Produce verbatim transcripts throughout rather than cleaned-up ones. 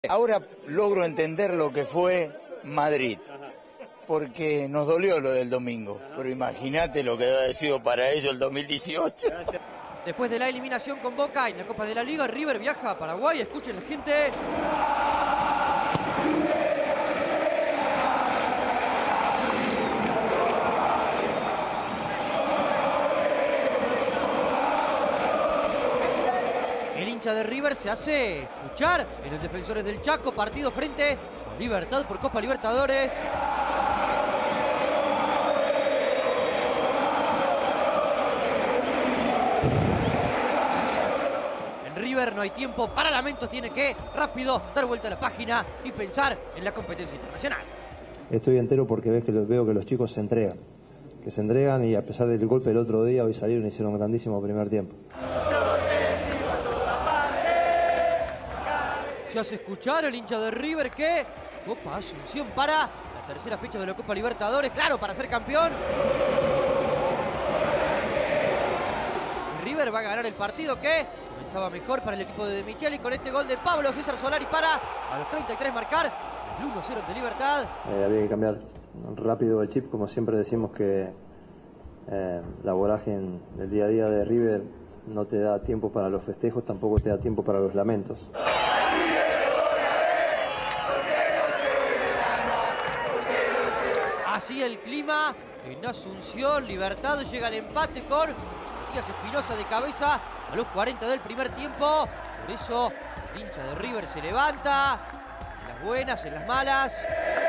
Ahora logro entender lo que fue Madrid, porque nos dolió lo del domingo, pero imagínate lo que debe haber sido para ellos el dos mil dieciocho. Después de la eliminación con Boca en la Copa de la Liga, River viaja a Paraguay. Escuchen la gente. El hincha de River se hace escuchar en el Defensores del Chaco, partido frente a Libertad por Copa Libertadores. En River no hay tiempo para lamentos, tiene que rápido dar vuelta a la página y pensar en la competencia internacional. Estoy entero porque ves que veo que los chicos se entregan, que se entregan y a pesar del golpe del otro día, hoy salieron y hicieron un grandísimo primer tiempo. Se hace escuchar el hincha de River que Copa Asunción para la tercera fecha de la Copa Libertadores, claro, para ser campeón. Y River va a ganar el partido que comenzaba mejor para el equipo de De Micheli con este gol de Pablo César Solari para a los treinta y tres marcar el uno cero de Libertad. Eh, había que cambiar rápido el chip, como siempre decimos que eh, la vorágine del día a día de River no te da tiempo para los festejos, tampoco te da tiempo para los lamentos. Así el clima en Asunción. Libertad llega al empate con Matías Espinosa de cabeza a los cuarenta del primer tiempo. Por eso el hincha de River se levanta en las buenas, en las malas.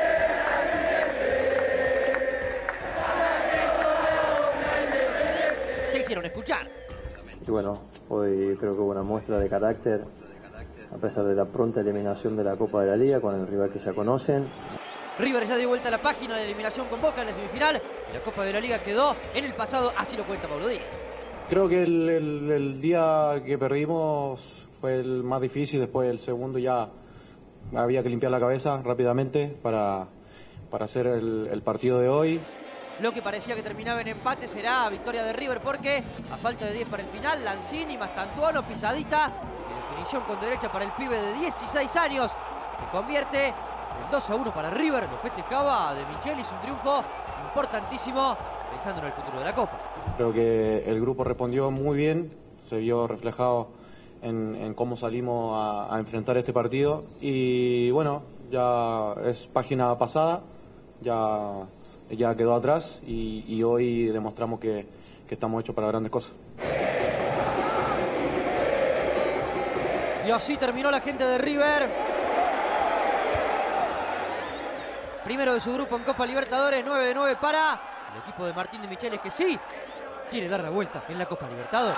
Se hicieron escuchar. Y bueno, hoy creo que hubo una muestra de carácter a pesar de la pronta eliminación de la Copa de la Liga con el rival que ya conocen. River ya dio vuelta a la página de la eliminación con Boca en la semifinal. Y la Copa de la Liga quedó en el pasado, así lo cuenta Pablo Díaz. Creo que el, el, el día que perdimos fue el más difícil. Después el segundo ya había que limpiar la cabeza rápidamente para, para hacer el, el partido de hoy. Lo que parecía que terminaba en empate será victoria de River porque a falta de diez para el final, Lanzini, Mastantuono, pisadita. Y definición con derecha para el pibe de dieciséis años que convierte el dos a uno para River. Lo festejaba De Micheli, es un triunfo importantísimo pensando en el futuro de la Copa. Creo que el grupo respondió muy bien, se vio reflejado en, en cómo salimos a, a enfrentar este partido. Y bueno, ya es página pasada, ya, ya quedó atrás y, y hoy demostramos que, que estamos hechos para grandes cosas. Y así terminó la gente de River. Primero de su grupo en Copa Libertadores, nueve de nueve para el equipo de Martín de Michelis, que sí quiere dar la vuelta en la Copa Libertadores.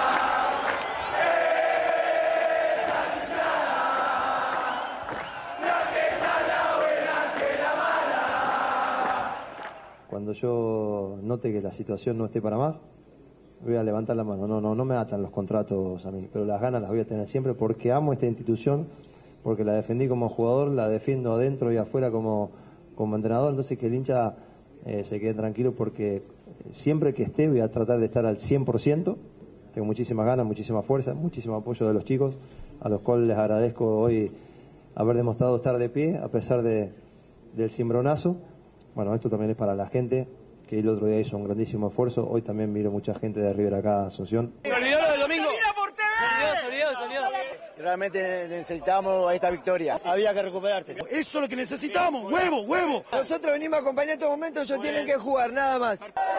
Cuando yo note que la situación no esté para más, voy a levantar la mano. No, no, no me atan los contratos a mí, pero las ganas las voy a tener siempre porque amo esta institución, porque la defendí como jugador, la defiendo adentro y afuera como, como entrenador. Entonces que el hincha eh, se quede tranquilo porque siempre que esté voy a tratar de estar al cien por ciento. Tengo muchísimas ganas, muchísima fuerza, muchísimo apoyo de los chicos, a los cuales les agradezco hoy haber demostrado estar de pie a pesar de, del cimbronazo. Bueno, esto también es para la gente, que el otro día hizo un grandísimo esfuerzo. Hoy también miro mucha gente de River acá a Asunción. ¿Se olvidó lo del domingo? Se olvidó, se olvidó, se olvidó. Realmente necesitábamos esta victoria. Había que recuperarse. Eso es lo que necesitamos, huevo, huevo. Nosotros venimos a acompañar estos momentos, ellos tienen que jugar, nada más.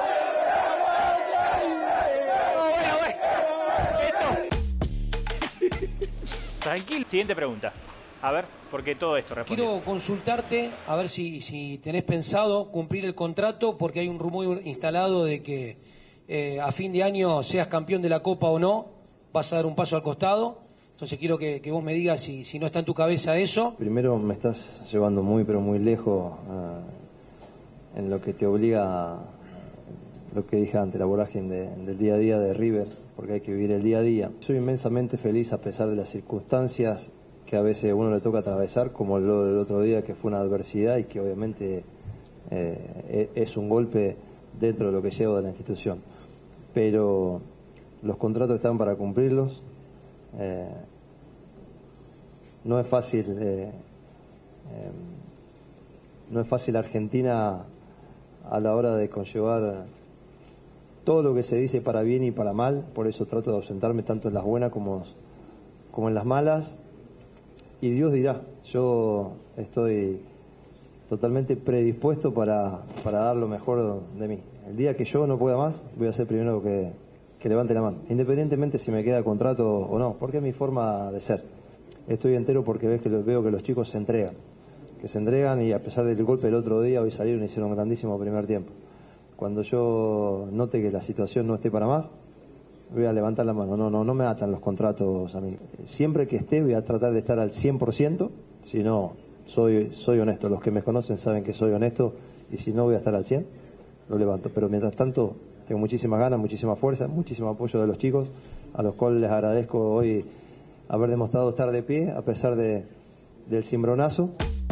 Tranquilo. Siguiente pregunta. A ver, ¿por qué todo esto? Responde. Quiero consultarte, a ver si, si tenés pensado cumplir el contrato, porque hay un rumor instalado de que eh, a fin de año, seas campeón de la Copa o no, vas a dar un paso al costado. Entonces quiero que, que vos me digas si, si no está en tu cabeza eso. Primero me estás llevando muy, pero muy lejos uh, en lo que te obliga, lo que dije antes, la vorágine de, del día a día de River, porque hay que vivir el día a día. Soy inmensamente feliz a pesar de las circunstancias que a veces a uno le toca atravesar, como lo del otro día, que fue una adversidad y que obviamente eh, es un golpe dentro de lo que llevo de la institución. Pero los contratos están para cumplirlos. Eh, no es fácil, eh, eh, no es fácil Argentina a la hora de conllevar todo lo que se dice para bien y para mal, por eso trato de ausentarme tanto en las buenas como, como en las malas, y Dios dirá, yo estoy totalmente predispuesto para, para dar lo mejor de mí. El día que yo no pueda más, voy a ser primero que, que levante la mano, independientemente si me queda contrato o no, porque es mi forma de ser. Estoy entero porque ves que veo que los chicos se entregan, que se entregan y a pesar del golpe del otro día, hoy salieron y hicieron un grandísimo primer tiempo. Cuando yo note que la situación no esté para más, voy a levantar la mano. No, no, no me atan los contratos a mí. Siempre que esté voy a tratar de estar al cien por ciento, si no, soy, soy honesto. Los que me conocen saben que soy honesto y si no voy a estar al cien, lo levanto. Pero mientras tanto, tengo muchísimas ganas, muchísima fuerza, muchísimo apoyo de los chicos, a los cuales les agradezco hoy haber demostrado estar de pie a pesar de, del cimbronazo.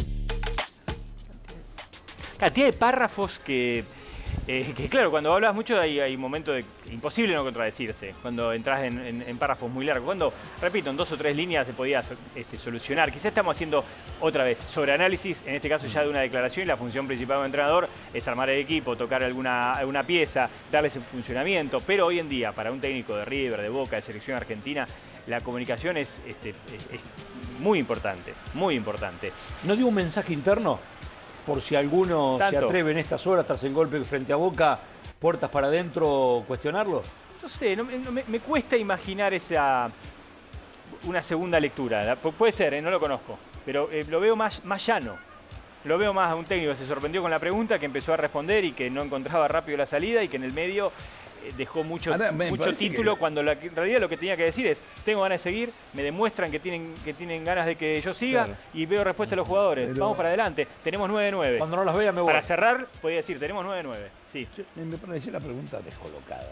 Cantidad de párrafos que... Eh, que claro, cuando hablas mucho hay, hay momentos de imposible no contradecirse, cuando entras en, en, en párrafos muy largos. Cuando, repito, en dos o tres líneas se podía este, solucionar. Quizás estamos haciendo otra vez sobreanálisis, en este caso ya de una declaración, y la función principal de un entrenador es armar el equipo, tocar alguna, alguna pieza, darles un funcionamiento. Pero hoy en día, para un técnico de River, de Boca, de selección argentina, la comunicación es, este, es, es muy importante, muy importante. ¿No dio un mensaje interno? Por si alguno Tanto. se atreve en estas horas, tras el golpe frente a Boca, puertas para adentro, cuestionarlo. No sé, no, no, me, me cuesta imaginar esa una segunda lectura. La, puede ser, ¿eh? No lo conozco, pero eh, lo veo más, más llano. Lo veo más a un técnico que se sorprendió con la pregunta, que empezó a responder y que no encontraba rápido la salida y que en el medio eh, dejó mucho, Ahora, mucho título que... cuando la, en realidad lo que tenía que decir es: tengo ganas de seguir, me demuestran que tienen, que tienen ganas de que yo siga, claro, y veo respuesta de los jugadores. Pero... vamos para adelante, tenemos nueve nueve. Cuando no las vea me voy. Para cerrar, podía decir, tenemos nueve nueve. Sí. Yo, me pareció la pregunta descolocada.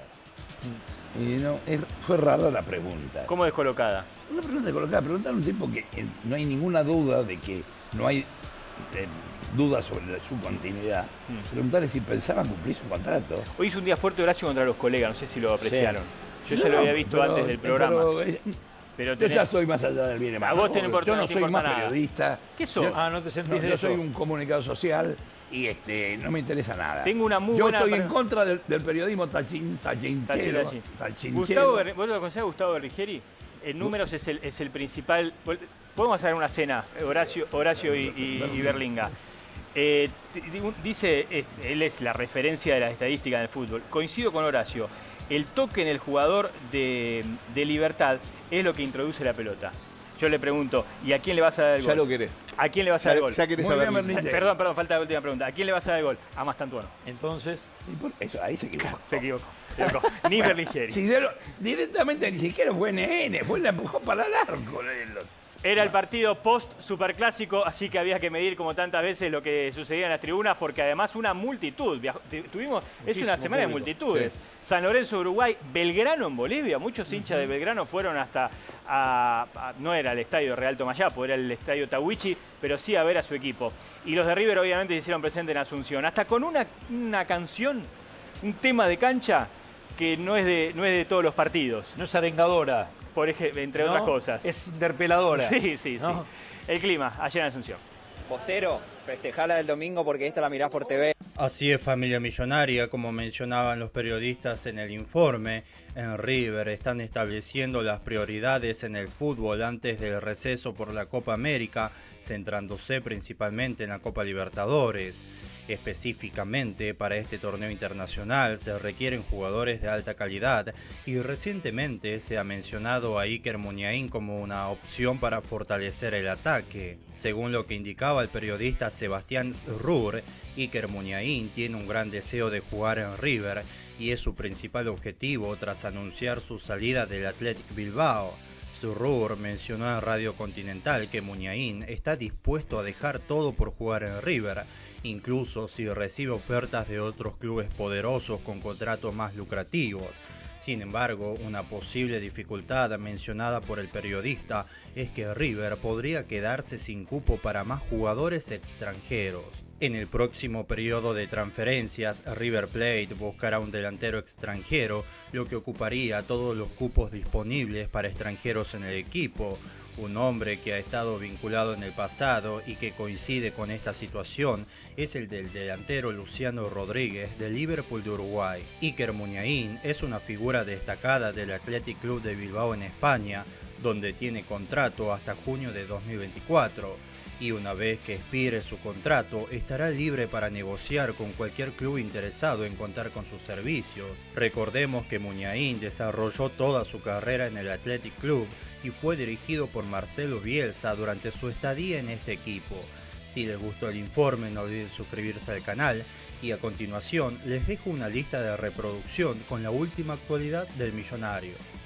Mm. Y no, es, fue rara la pregunta. ¿Cómo descolocada? Una pregunta descolocada. Preguntar a un tipo que eh, no hay ninguna duda de que no hay eh, duda sobre su continuidad. Mm. Preguntarle si pensaba cumplir su contrato. Hoy hizo un día fuerte Horacio contra los colegas, no sé si lo apreciaron. Sí. Yo no, ya lo había visto pero, antes del programa. Pero, eh, pero tenés... Yo ya estoy más allá del bien y mal. A vos te no importa, yo no no soy más nada. periodista. ¿Qué sos? Yo, ah, no te sentís no, de yo eso. soy un comunicador social y este no me interesa nada. Tengo una muy yo buena... estoy en contra del, del periodismo tachín, tachinchero. Gustavo, ¿vos lo conocés a Gustavo Berrigieri? En números es el, es el principal... Podemos hacer una cena, Horacio, Horacio y, y, y Berlinga. Eh, dice, él es la referencia de las estadísticas del fútbol. Coincido con Horacio. El toque en el jugador de, de Libertad es lo que introduce la pelota. Yo le pregunto, ¿y a quién le vas a dar el gol? Ya lo querés. ¿A quién le vas a dar el gol? Ya querés saber. Perdón, perdón, falta la última pregunta. ¿A quién le vas a dar el gol? A Mastantuono. Entonces, eso, ahí se equivocó. Se equivocó. Se equivocó. Ni Berligieri. Si lo, directamente ni siquiera fue N N, fue la empujó para el arco. Era el partido post-superclásico, así que había que medir como tantas veces lo que sucedía en las tribunas, porque además una multitud. Tuvimos, es una semana público. de multitudes. Sí. San Lorenzo, Uruguay, Belgrano en Bolivia. Muchos hinchas uh-huh. de Belgrano fueron hasta, a, a, no era el estadio Real Tomayapo, era el estadio Tahuichi, pero sí a ver a su equipo. Y los de River obviamente se hicieron presente en Asunción, hasta con una, una canción, un tema de cancha que no es de, no es de todos los partidos. No es arengadora. Por ejemplo, entre ¿no? otras cosas. Es interpeladora. Sí, sí, ¿no? sí. El clima, allá en Asunción. Postero, festejala del domingo porque esta la mirás por T V. Así es, familia millonaria, como mencionaban los periodistas en el informe. En River están estableciendo las prioridades en el fútbol antes del receso por la Copa América, centrándose principalmente en la Copa Libertadores. Específicamente para este torneo internacional se requieren jugadores de alta calidad y recientemente se ha mencionado a Iker Muniain como una opción para fortalecer el ataque. Según lo que indicaba el periodista Sebastián Rur, Iker Muniain tiene un gran deseo de jugar en River y es su principal objetivo tras anunciar su salida del Athletic Bilbao. Zurrur mencionó en Radio Continental que Muniain está dispuesto a dejar todo por jugar en River, incluso si recibe ofertas de otros clubes poderosos con contratos más lucrativos. Sin embargo, una posible dificultad mencionada por el periodista es que River podría quedarse sin cupo para más jugadores extranjeros. En el próximo periodo de transferencias, River Plate buscará un delantero extranjero, lo que ocuparía todos los cupos disponibles para extranjeros en el equipo. Un hombre que ha estado vinculado en el pasado y que coincide con esta situación es el del delantero Luciano Rodríguez del Liverpool de Uruguay. Iker Muniain es una figura destacada del Athletic Club de Bilbao en España, donde tiene contrato hasta junio de dos mil veinticuatro. Y una vez que expire su contrato, estará libre para negociar con cualquier club interesado en contar con sus servicios. Recordemos que Muniain desarrolló toda su carrera en el Athletic Club y fue dirigido por Marcelo Bielsa durante su estadía en este equipo. Si les gustó el informe, no olviden suscribirse al canal y a continuación les dejo una lista de reproducción con la última actualidad del millonario.